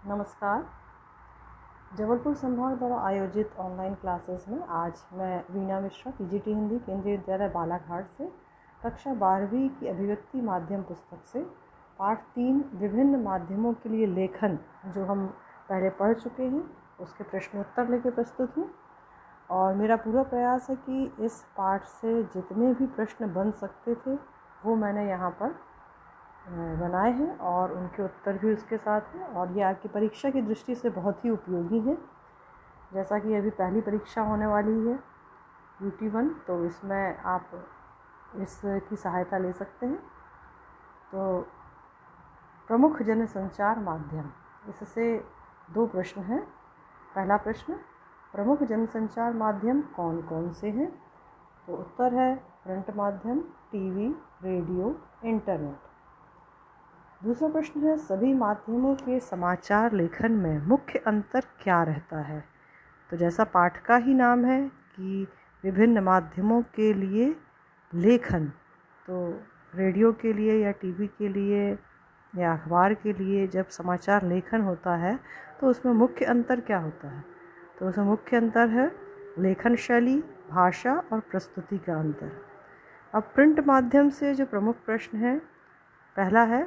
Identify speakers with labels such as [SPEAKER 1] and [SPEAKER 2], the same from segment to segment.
[SPEAKER 1] नमस्कार। जबलपुर संभाग द्वारा आयोजित ऑनलाइन क्लासेस में आज मैं वीणा मिश्रा पीजीटी हिंदी केंद्रीय विद्यालय बालाघाट से कक्षा 12वीं की अभिव्यक्ति माध्यम पुस्तक से पाठ 3 विभिन्न माध्यमों के लिए लेखन जो हम पहले पढ़ चुके हैं उसके प्रश्नोत्तर लेकर प्रस्तुत हूँ। और मेरा पूरा प्रयास है कि इस पाठ से जितने भी प्रश्न बन सकते थे वो मैंने यहाँ पर बनाए हैं और उनके उत्तर भी उसके साथ हैं। और ये आपकी परीक्षा की दृष्टि से बहुत ही उपयोगी है। जैसा कि अभी पहली परीक्षा होने वाली है UT1, तो इसमें आप इसकी सहायता ले सकते हैं। तो प्रमुख जनसंचार माध्यम, इससे 2 प्रश्न हैं। पहला प्रश्न, प्रमुख जनसंचार माध्यम कौन कौन से हैं? तो उत्तर है प्रिंट माध्यम, टीवी, रेडियो, इंटरनेट। दूसरा प्रश्न है, सभी माध्यमों के समाचार लेखन में मुख्य अंतर क्या रहता है? तो जैसा पाठ का ही नाम है कि विभिन्न माध्यमों के लिए लेखन, तो रेडियो के लिए या टीवी के लिए या अखबार के लिए जब समाचार लेखन होता है तो उसमें मुख्य अंतर क्या होता है? तो उसमें मुख्य अंतर है लेखन शैली, भाषा और प्रस्तुति का अंतर। अब प्रिंट माध्यम से जो प्रमुख प्रश्न है, पहला है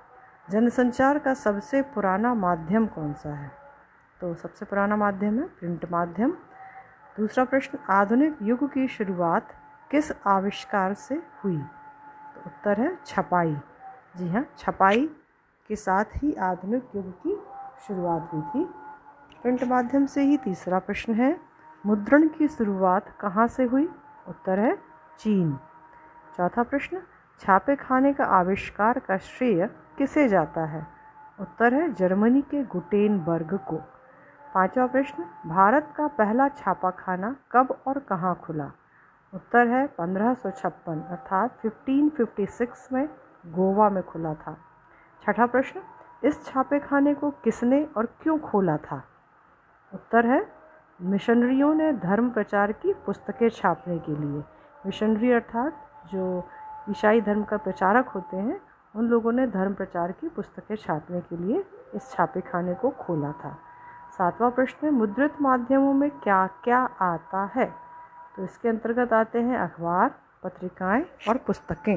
[SPEAKER 1] जनसंचार का सबसे पुराना माध्यम कौन सा है? तो सबसे पुराना माध्यम है प्रिंट माध्यम। दूसरा प्रश्न, आधुनिक युग की शुरुआत किस आविष्कार से हुई? तो उत्तर है छपाई। जी हाँ, छपाई के साथ ही आधुनिक युग की शुरुआत हुई थी, प्रिंट माध्यम से ही। तीसरा प्रश्न है, मुद्रण की शुरुआत कहाँ से हुई? उत्तर है चीन। चौथा प्रश्न, छापे खाने का आविष्कार का श्रेय किसे जाता है? उत्तर है जर्मनी के गुटेनबर्ग को। पांचवा प्रश्न, भारत का पहला छापाखाना कब और कहाँ खुला? उत्तर है 1556 अर्थात 1556 में गोवा में खुला था। छठा प्रश्न, इस छापेखाने को किसने और क्यों खोला था? उत्तर है मिशनरियों ने धर्म प्रचार की पुस्तकें छापने के लिए। मिशनरी अर्थात जो ईसाई धर्म का प्रचारक होते हैं, उन लोगों ने धर्म प्रचार की पुस्तकें छापने के लिए इस छापेखाने को खोला था। सातवां प्रश्न है, मुद्रित माध्यमों में क्या क्या आता है? तो इसके अंतर्गत आते हैं अखबार, पत्रिकाएं और पुस्तकें।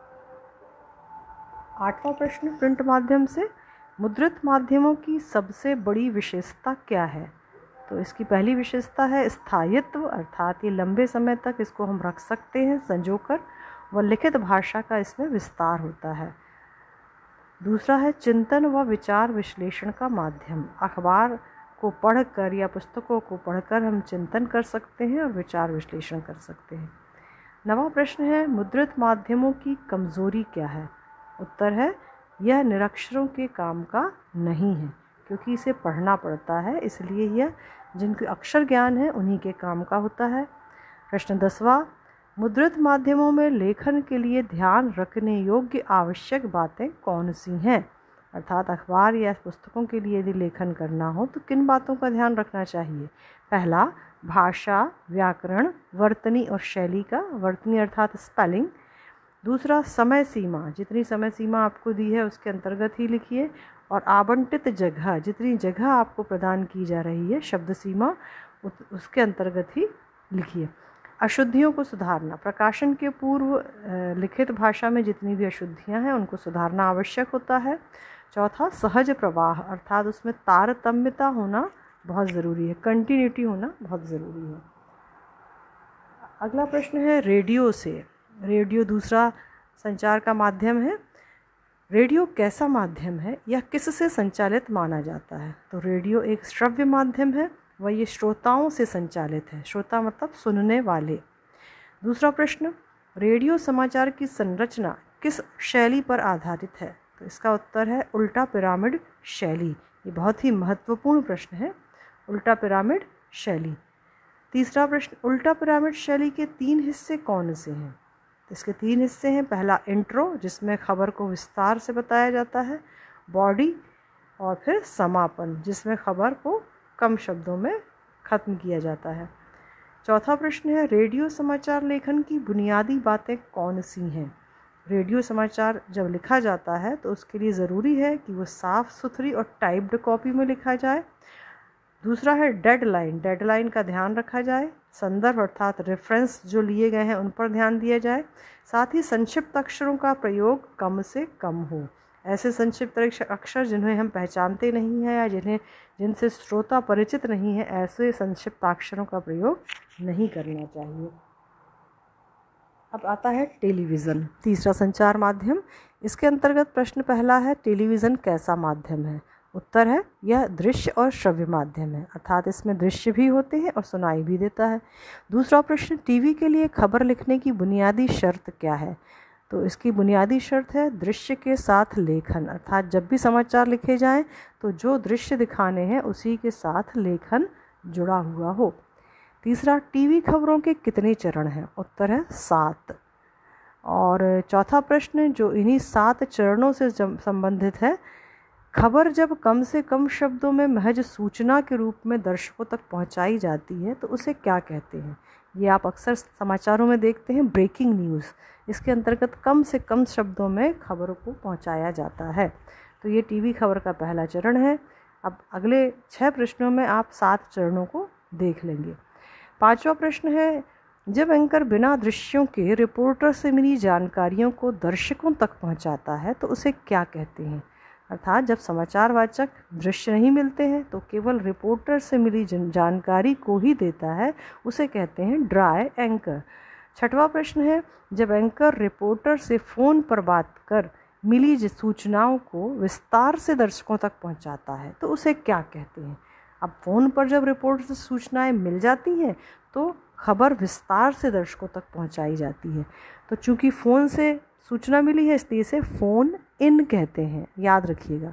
[SPEAKER 1] आठवां प्रश्न, प्रिंट माध्यम से मुद्रित माध्यमों की सबसे बड़ी विशेषता क्या है? तो इसकी पहली विशेषता है स्थायित्व, अर्थात ये लंबे समय तक इसको हम रख सकते हैं संजोकर, व लिखित भाषा का इसमें विस्तार होता है। दूसरा है चिंतन व विचार विश्लेषण का माध्यम। अखबार को पढ़कर या पुस्तकों को पढ़कर हम चिंतन कर सकते हैं और विचार विश्लेषण कर सकते हैं। नवा प्रश्न है, मुद्रित माध्यमों की कमजोरी क्या है? उत्तर है यह निरक्षरों के काम का नहीं है, क्योंकि इसे पढ़ना पड़ता है, इसलिए यह जिनके अक्षर ज्ञान है उन्हीं के काम का होता है। प्रश्न 10वां, मुद्रित माध्यमों में लेखन के लिए ध्यान रखने योग्य आवश्यक बातें कौन सी हैं? अर्थात अखबार या पुस्तकों के लिए यदि लेखन करना हो तो किन बातों का ध्यान रखना चाहिए? पहला, भाषा, व्याकरण, वर्तनी और शैली का। वर्तनी अर्थात स्पेलिंग। दूसरा, समय सीमा, जितनी समय सीमा आपको दी है उसके अंतर्गत ही लिखिए। और आवंटित जगह, जितनी जगह आपको प्रदान की जा रही है शब्द सीमा, उसके अंतर्गत ही लिखिए। अशुद्धियों को सुधारना, प्रकाशन के पूर्व लिखित भाषा में जितनी भी अशुद्धियां हैं उनको सुधारना आवश्यक होता है। चौथा, सहज प्रवाह, अर्थात उसमें तारतम्यता होना बहुत ज़रूरी है, कंटिन्यूटी होना बहुत ज़रूरी है। अगला प्रश्न है रेडियो से। रेडियो दूसरा संचार का माध्यम है। रेडियो कैसा माध्यम है या किससे संचालित माना जाता है? तो रेडियो एक श्रव्य माध्यम है, वह ये श्रोताओं से संचालित है। श्रोता मतलब सुनने वाले। दूसरा प्रश्न, रेडियो समाचार की संरचना किस शैली पर आधारित है? तो इसका उत्तर है उल्टा पिरामिड शैली। ये बहुत ही महत्वपूर्ण प्रश्न है, उल्टा पिरामिड शैली। तीसरा प्रश्न, उल्टा पिरामिड शैली के 3 हिस्से कौन से हैं? तो इसके 3 हिस्से हैं। पहला इंट्रो, जिसमें खबर को विस्तार से बताया जाता है। बॉडी, और फिर समापन, जिसमें खबर को कम शब्दों में ख़त्म किया जाता है। चौथा प्रश्न है, रेडियो समाचार लेखन की बुनियादी बातें कौन सी हैं? रेडियो समाचार जब लिखा जाता है तो उसके लिए ज़रूरी है कि वो साफ़ सुथरी और टाइप्ड कॉपी में लिखा जाए। दूसरा है डेडलाइन, डेडलाइन का ध्यान रखा जाए। संदर्भ अर्थात रेफरेंस जो लिए गए हैं उन पर ध्यान दिया जाए। साथ ही संक्षिप्त अक्षरों का प्रयोग कम से कम हो। ऐसे संक्षिप्त अक्षर जिन्हें हम पहचानते नहीं हैं या जिनसे श्रोता परिचित नहीं है, ऐसे संक्षिप्त अक्षरों का प्रयोग नहीं करना चाहिए। अब आता है टेलीविज़न, तीसरा संचार माध्यम। इसके अंतर्गत प्रश्न पहला है, टेलीविज़न कैसा माध्यम है? उत्तर है, यह दृश्य और श्रव्य माध्यम है, अर्थात इसमें दृश्य भी होते हैं और सुनाई भी देता है। दूसरा प्रश्न, टीवी के लिए खबर लिखने की बुनियादी शर्त क्या है? तो इसकी बुनियादी शर्त है दृश्य के साथ लेखन, अर्थात जब भी समाचार लिखे जाएं तो जो दृश्य दिखाने हैं उसी के साथ लेखन जुड़ा हुआ हो। तीसरा, टीवी खबरों के कितने चरण हैं? उत्तर है 7। और चौथा प्रश्न जो इन्हीं 7 चरणों से संबंधित है, खबर जब कम से कम शब्दों में महज सूचना के रूप में दर्शकों तक पहुंचाई जाती है तो उसे क्या कहते हैं? ये आप अक्सर समाचारों में देखते हैं, ब्रेकिंग न्यूज़। इसके अंतर्गत कम से कम शब्दों में खबरों को पहुंचाया जाता है। तो ये टीवी खबर का पहला चरण है। अब अगले 6 प्रश्नों में आप 7 चरणों को देख लेंगे। पांचवा प्रश्न है, जब एंकर बिना दृश्यों के रिपोर्टर से मिली जानकारियों को दर्शकों तक पहुंचाता है तो उसे क्या कहते हैं? अर्थात जब समाचार वाचक दृश्य नहीं मिलते हैं तो केवल रिपोर्टर से मिली जानकारी को ही देता है, उसे कहते हैं ड्राई एंकर। छठवां प्रश्न है, जब एंकर रिपोर्टर से फ़ोन पर बात कर मिली सूचनाओं को विस्तार से दर्शकों तक पहुंचाता है तो उसे क्या कहते हैं? अब फ़ोन पर जब रिपोर्टर से सूचनाएं मिल जाती हैं तो खबर विस्तार से दर्शकों तक पहुंचाई जाती है। तो चूंकि फ़ोन से सूचना मिली है इसलिए इसे फ़ोन इन कहते हैं, याद रखिएगा।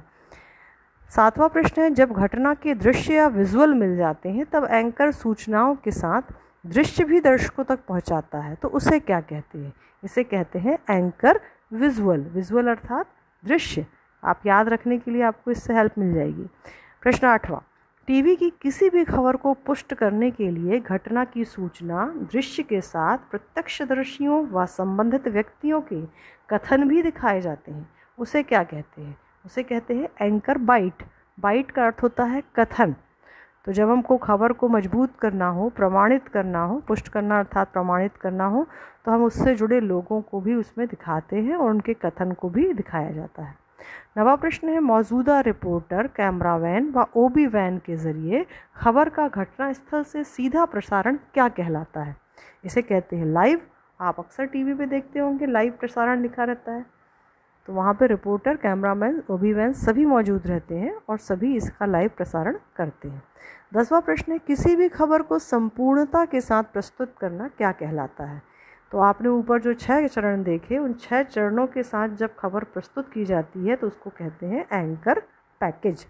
[SPEAKER 1] सातवां प्रश्न है, जब घटना के दृश्य या विजुअल मिल जाते हैं तब एंकर सूचनाओं के साथ दृश्य भी दर्शकों तक पहुंचाता है तो उसे क्या कहते हैं? इसे कहते हैं एंकर विजुअल। विजुअल अर्थात दृश्य। आप याद रखने के लिए आपको इससे हेल्प मिल जाएगी। प्रश्न 8वां, टीवी की किसी भी खबर को पुष्ट करने के लिए घटना की सूचना दृश्य के साथ प्रत्यक्षदर्शियों व संबंधित व्यक्तियों के कथन भी दिखाए जाते हैं, उसे क्या कहते हैं? उसे कहते हैं एंकर बाइट। बाइट का अर्थ होता है कथन। तो जब हमको खबर को मजबूत करना हो, प्रमाणित करना हो, पुष्ट करना अर्थात प्रमाणित करना हो, तो हम उससे जुड़े लोगों को भी उसमें दिखाते हैं और उनके कथन को भी दिखाया जाता है। 9वां प्रश्न है, मौजूदा रिपोर्टर कैमरा वैन व ओबी वैन के जरिए खबर का घटना स्थल से सीधा प्रसारण क्या कहलाता है? इसे कहते हैं लाइव। आप अक्सर टीवी पे देखते होंगे लाइव प्रसारण लिखा रहता है, तो वहाँ पे रिपोर्टर, कैमरामैन, ओबी वैन सभी मौजूद रहते हैं और सभी इसका लाइव प्रसारण करते हैं। 10वां प्रश्न है, किसी भी खबर को संपूर्णता के साथ प्रस्तुत करना क्या कहलाता है? तो आपने ऊपर जो 6 चरण देखे, उन 6 चरणों के साथ जब खबर प्रस्तुत की जाती है तो उसको कहते हैं एंकर पैकेज।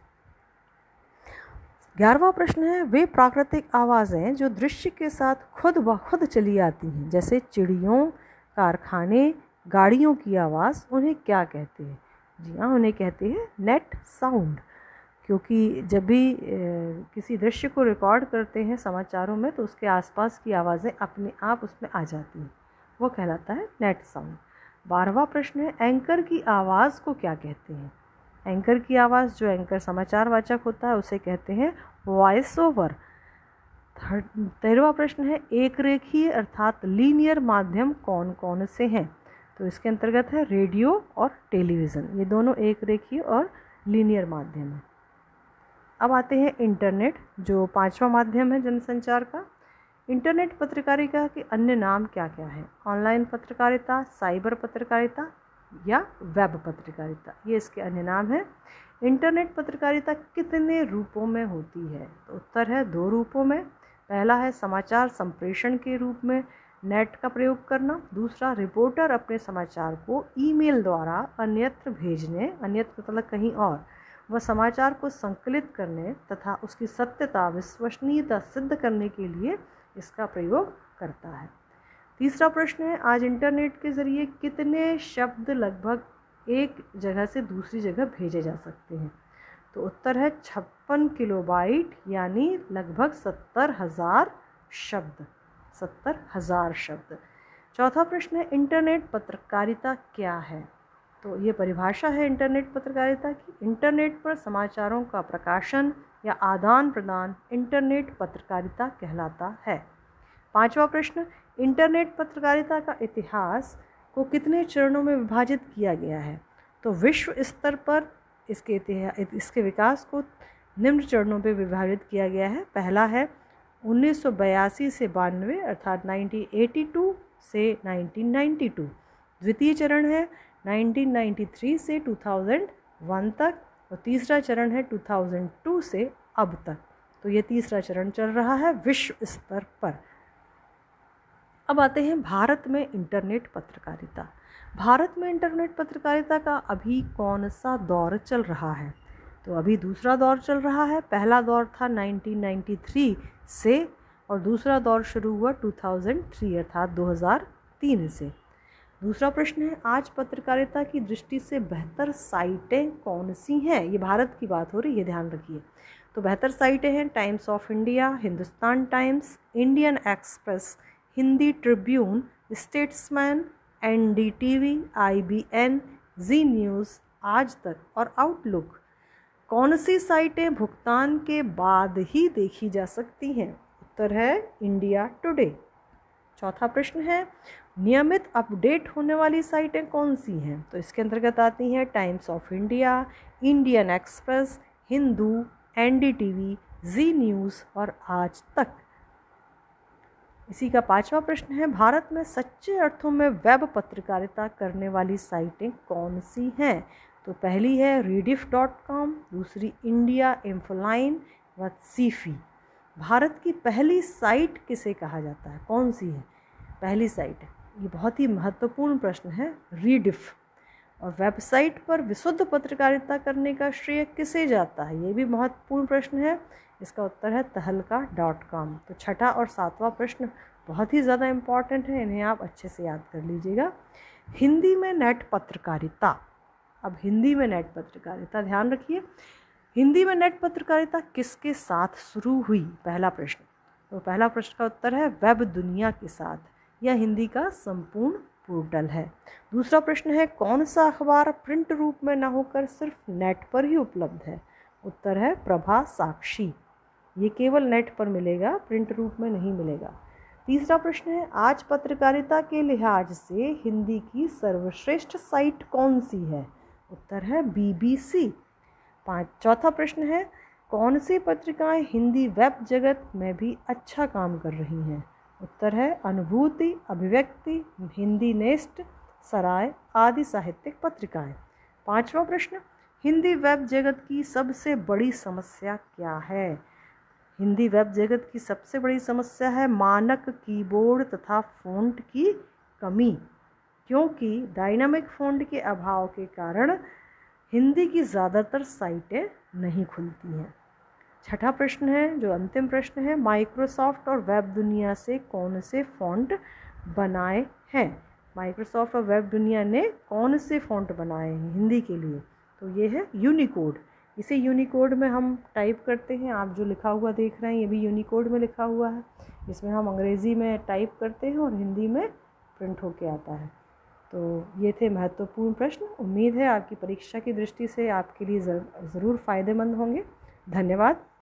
[SPEAKER 1] 11वां प्रश्न है, वे प्राकृतिक आवाज़ें जो दृश्य के साथ खुद ब खुद चली आती हैं, जैसे चिड़ियों, कारखाने, गाड़ियों की आवाज़, उन्हें क्या कहते हैं? जी हाँ, उन्हें कहते हैं नेट साउंड। क्योंकि जब भी किसी दृश्य को रिकॉर्ड करते हैं समाचारों में तो उसके आसपास की आवाज़ें अपने आप उसमें आ जाती हैं, वो कहलाता है नेट साउंड। 12वां प्रश्न है, एंकर की आवाज़ को क्या कहते हैं? एंकर की आवाज़, जो एंकर समाचार वाचक होता है, उसे कहते हैं वॉइस ओवर। 13वां प्रश्न है, एक रेखीय अर्थात लीनियर माध्यम कौन कौन से हैं? तो इसके अंतर्गत है रेडियो और टेलीविज़न, ये दोनों एक रेखीय और लीनियर माध्यम है। अब आते हैं इंटरनेट, जो 5वां माध्यम है जनसंचार का। इंटरनेट पत्रकारिता के अन्य नाम क्या क्या हैं? ऑनलाइन पत्रकारिता, साइबर पत्रकारिता या वेब पत्रकारिता, ये इसके अन्य नाम हैं। इंटरनेट पत्रकारिता कितने रूपों में होती है? तो उत्तर है 2 रूपों में। पहला है समाचार संप्रेषण के रूप में नेट का प्रयोग करना। दूसरा, रिपोर्टर अपने समाचार को ईमेल द्वारा अन्यत्र भेजने, अन्यत्र मतलब कहीं और, वह समाचार को संकलित करने तथा उसकी सत्यता, विश्वसनीयता सिद्ध करने के लिए इसका प्रयोग करता है। तीसरा प्रश्न है, आज इंटरनेट के ज़रिए कितने शब्द लगभग एक जगह से दूसरी जगह भेजे जा सकते हैं? तो उत्तर है 56 किलोबाइट, यानी लगभग 70,000 शब्द। 70,000 शब्द। चौथा प्रश्न है इंटरनेट पत्रकारिता क्या है। तो ये परिभाषा है इंटरनेट पत्रकारिता की। इंटरनेट पर समाचारों का प्रकाशन या आदान प्रदान इंटरनेट पत्रकारिता कहलाता है। पांचवा प्रश्न, इंटरनेट पत्रकारिता का इतिहास को कितने चरणों में विभाजित किया गया है। तो विश्व स्तर पर इसके विकास को निम्न चरणों में विभाजित किया गया है। पहला है 1982 से 92 अर्थात 1982 से 1992। द्वितीय चरण है 1993 से 2001 तक और तीसरा चरण है 2002 से अब तक। तो ये तीसरा चरण चल रहा है विश्व स्तर पर। अब आते हैं भारत में इंटरनेट पत्रकारिता। भारत में इंटरनेट पत्रकारिता का अभी कौन सा दौर चल रहा है। तो अभी दूसरा दौर चल रहा है। पहला दौर था 1993 से और दूसरा दौर शुरू हुआ 2003 अर्थात 2003 से। दूसरा प्रश्न है, आज पत्रकारिता की दृष्टि से बेहतर साइटें कौन सी हैं। ये भारत की बात हो रही है, ध्यान रखिए। तो बेहतर साइटें हैं Times of India, Hindustan Times, Indian Express, Hindi Tribune, Statesman, NDTV, IBN, Zee News, Aaj Tak और आउटलुक। कौन सी साइटें भुगतान के बाद ही देखी जा सकती हैं। उत्तर है इंडिया टुडे। चौथा प्रश्न है, नियमित अपडेट होने वाली साइटें कौन सी हैं। तो इसके अंतर्गत आती हैं Times of India, Indian Express, Hindu, NDTV, Zee News और आज तक। इसी का पांचवा प्रश्न है, भारत में सच्चे अर्थों में वेब पत्रकारिता करने वाली साइटें कौन सी हैं। तो पहली है rediff.com, दूसरी इंडिया इंफोलाइन व सीफी। भारत की पहली साइट किसे कहा जाता है, कौन सी है पहली साइट। ये बहुत ही महत्वपूर्ण प्रश्न है, रीडिफ। और वेबसाइट पर विशुद्ध पत्रकारिता करने का श्रेय किसे जाता है, ये भी महत्वपूर्ण प्रश्न है। इसका उत्तर है तहलका.com। तो छठा और सातवां प्रश्न बहुत ही ज़्यादा इम्पॉर्टेंट है, इन्हें आप अच्छे से याद कर लीजिएगा। हिंदी में नेट पत्रकारिता। अब हिंदी में नेट पत्रकारिता ध्यान रखिए, हिंदी में नेट पत्रकारिता किसके साथ शुरू हुई, पहला प्रश्न। तो पहला प्रश्न का उत्तर है वेब दुनिया के साथ। यह हिंदी का संपूर्ण पोर्टल है। दूसरा प्रश्न है, कौन सा अखबार प्रिंट रूप में न होकर सिर्फ नेट पर ही उपलब्ध है। उत्तर है प्रभा साक्षी। ये केवल नेट पर मिलेगा, प्रिंट रूप में नहीं मिलेगा। तीसरा प्रश्न है, आज पत्रकारिता के लिहाज से हिंदी की सर्वश्रेष्ठ साइट कौन सी है। उत्तर है BBC। चौथा प्रश्न है, कौन सी पत्रिकाएं हिंदी वेब जगत में भी अच्छा काम कर रही हैं। उत्तर है अनुभूति, अभिव्यक्ति, हिंदी नेस्ट, सराय आदि साहित्यिक पत्रिकाएं। पांचवा प्रश्न, हिंदी वेब जगत की सबसे बड़ी समस्या क्या है। हिंदी वेब जगत की सबसे बड़ी समस्या है मानक कीबोर्ड तथा फ़ॉन्ट की कमी, क्योंकि डायनामिक फ़ॉन्ट के अभाव के कारण हिंदी की ज़्यादातर साइटें नहीं खुलती हैं। छठा प्रश्न है, जो अंतिम प्रश्न है, माइक्रोसॉफ्ट और वेब दुनिया से कौन से फ़ॉन्ट बनाए हैं। माइक्रोसॉफ्ट और वेब दुनिया ने कौन से फ़ॉन्ट बनाए हैं हिंदी के लिए। तो ये है यूनिकोड। इसे यूनिकोड में हम टाइप करते हैं। आप जो लिखा हुआ देख रहे हैं ये भी यूनिकोड में लिखा हुआ है। इसमें हम अंग्रेज़ी में टाइप करते हैं और हिंदी में प्रिंट होके आता है। तो ये थे महत्वपूर्ण प्रश्न। उम्मीद है आपकी परीक्षा की दृष्टि से आपके लिए ज़रूर फ़ायदेमंद होंगे। धन्यवाद।